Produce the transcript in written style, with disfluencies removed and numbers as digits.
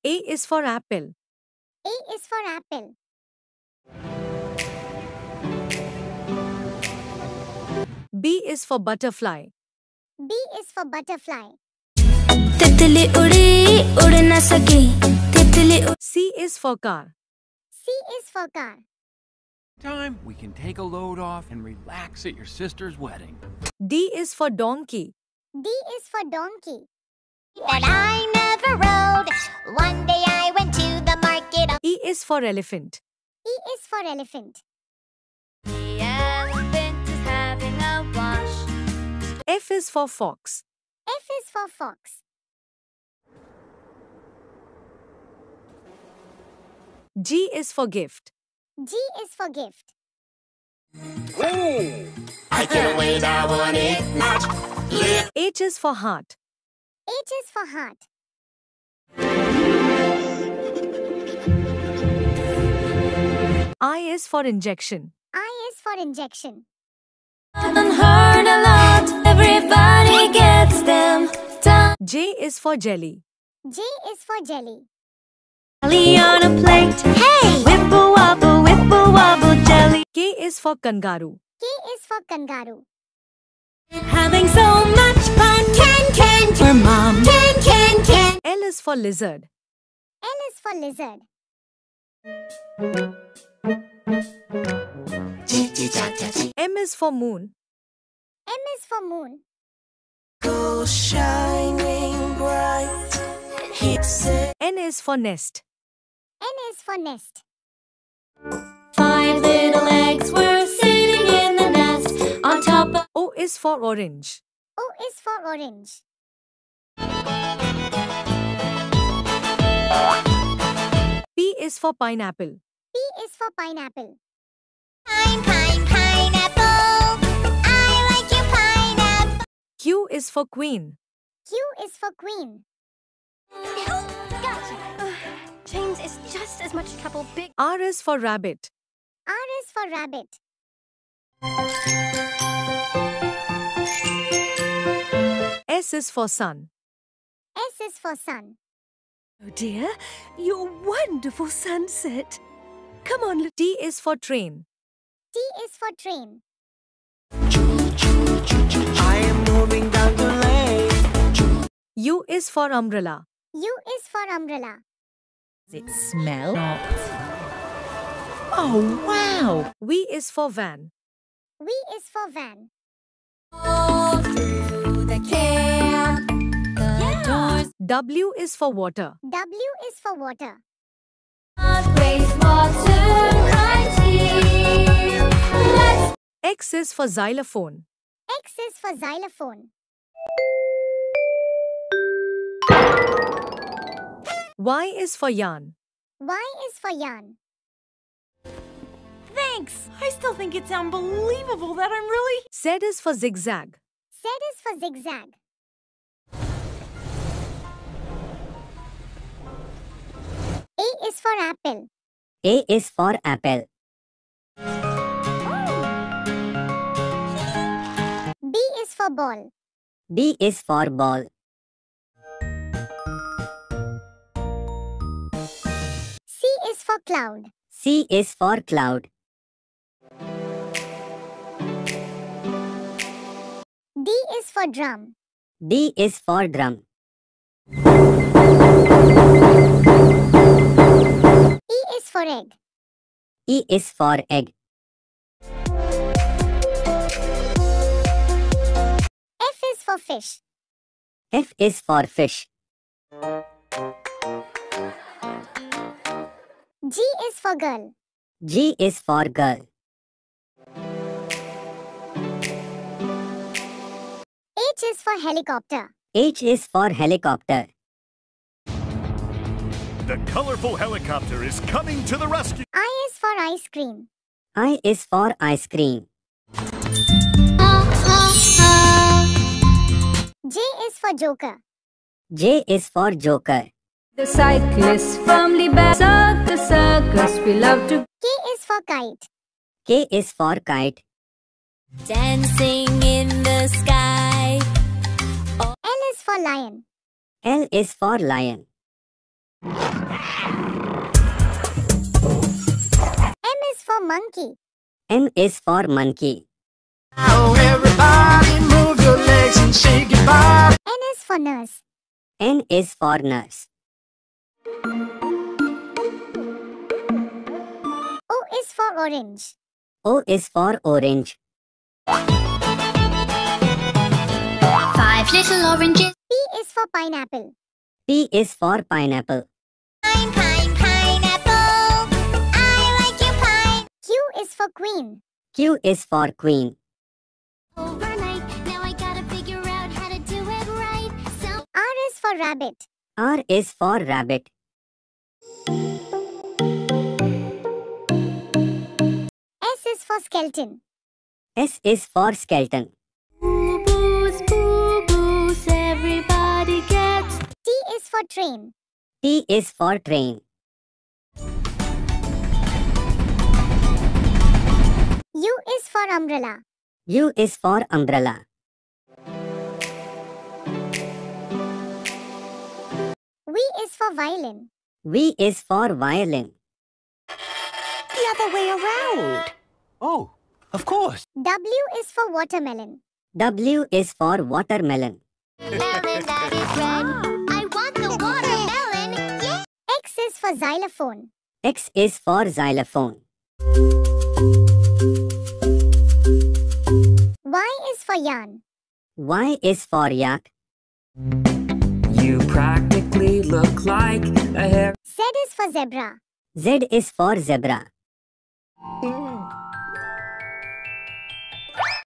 A is for apple. A is for apple. B is for butterfly. B is for butterfly. तितली उड़ी उड़ न सकी तितली C is for car. C is for car. Time we can take a load off and relax at your sister's wedding. D is for donkey. D is for donkey. That I never rode. One day I went to the market. E is for elephant. E is for elephant. The elephant is having a wash. F is for fox. F is for fox. G is for gift. G is for gift. I can't wait, I want it now. H is for heart. H is for heart. I is for injection. I is for injection. Unheard a lot, everybody gets them. J is for jelly. J is for jelly. Jelly on a plate. Hey! Whipple wobble jelly. K is for kangaroo. K is for kangaroo. Having so much fun. Can. For mom. Can. L is for lizard. L is for lizard. M is for moon. M is for moon. Go shining bright. N is for nest. N is for nest. 5 little eggs were sitting in the nest on top of. O is for orange. O is for orange. P is for pineapple. P is for pineapple. Pineapple. I like your pineapple. Q is for queen. Q is for queen. Gotcha. James is just as much trouble. Big. R is for rabbit. R is for rabbit. S is for sun. S is for sun. Oh dear, your wonderful sunset. Come on, little. T is for train. T is for train. I am moving down the lane. U is for umbrella. U is for umbrella. Does it smell? Oh, wow. V is for van. V is for van. All through the camp. The doors W is for water. W is for water. of wastewater criteria. Let's X is for xylophone. X is for xylophone. Y is for yarn. Y is for yarn. Thanks. I still think it's unbelievable that I'm really. Z is for zigzag. Z is for zigzag. A is for apple. A is for apple. B is for ball. B is for ball. C is for cloud. C is for cloud. D is for drum. D is for drum. E is for egg. E is for egg. F is for fish. F is for fish. G is for girl. G is for girl. H is for helicopter. H is for helicopter. The colorful helicopter is coming to the rescue. I is for ice cream. I is for ice cream. J is for joker. J is for joker. the cyclists firmly back. Circus, we love to. K is for kite. K is for kite. Dancing in the sky. L is for lion. L is for lion. for monkey. M is for monkey. Oh, everybody move your legs and shake your body. N is for nurse. N is for nurse. O is for orange. O is for orange. 5 little oranges. P is for pineapple. P is for pineapple. Pineapple. I like your pine. Q is for queen. Q is for queen. Overnight, now I gotta figure out how to do it right. So R is for rabbit. R is for rabbit. S is for skeleton. S is for skeleton. Boo-boos, boo-boos, everybody gets. T is for train. T is for train. U is for umbrella. U is for umbrella. V is for violin. V is for violin. The other way around. Oh, of course. W is for watermelon. W is for watermelon. melon that is red. I want the watermelon. Yeah. X is for xylophone. X is for xylophone. Y is for yarn. Y is for yak. You practically look like a hair. Z is for zebra. Z is for zebra.